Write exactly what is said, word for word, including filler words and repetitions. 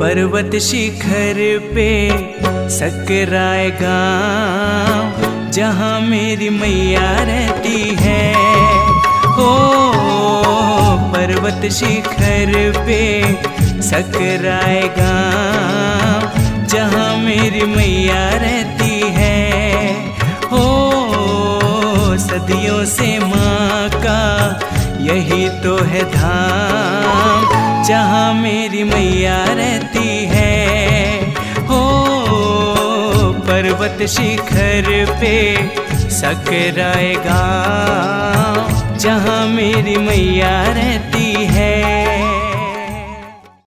पर्वत शिखर पे सकराए गाँव, जहाँ मेरी मैया रहती है। हो पर्वत शिखर पे सकराए गाँव, जहाँ मेरी मैया रहती है। हो सदियों से माँ का यही तो है धाम, जहाँ मेरी मैया रहती है। हो पर्वत शिखर पे सकराए गाँव, जहाँ मेरी मैया रहती